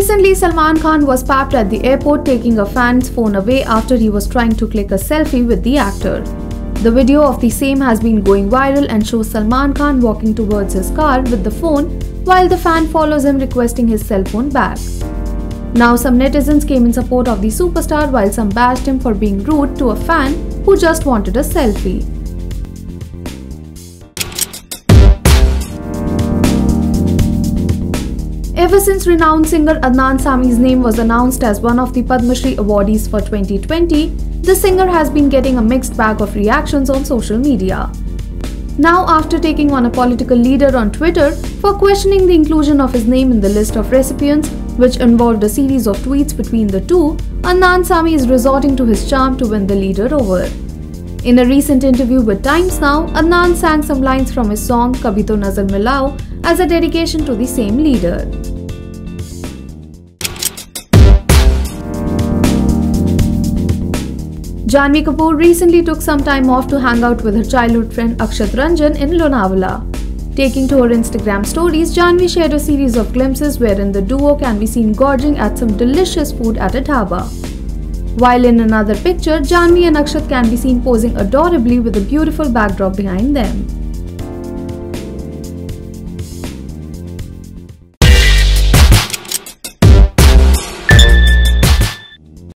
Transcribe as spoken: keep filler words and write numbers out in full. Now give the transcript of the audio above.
Recently, Salman Khan was papped at the airport, taking a fan's phone away after he was trying to click a selfie with the actor. The video of the same has been going viral and shows Salman Khan walking towards his car with the phone while the fan follows him requesting his cell phone back. Now some netizens came in support of the superstar while some bashed him for being rude to a fan who just wanted a selfie. Ever since renowned singer Adnan Sami's name was announced as one of the Padma awardees for twenty twenty, the singer has been getting a mixed bag of reactions on social media. Now, after taking on a political leader on Twitter for questioning the inclusion of his name in the list of recipients, which involved a series of tweets between the two, Adnan Sami is resorting to his charm to win the leader over. In a recent interview with Times Now, Adnan sang some lines from his song Kabhi To Nazar Milao as a dedication to the same leader. Janhvi Kapoor recently took some time off to hang out with her childhood friend Akshat Ranjan in Lonavala. Taking to her Instagram stories, Janhvi shared a series of glimpses wherein the duo can be seen gorging at some delicious food at a dhaba. While in another picture, Janhvi and Akshat can be seen posing adorably with a beautiful backdrop behind them.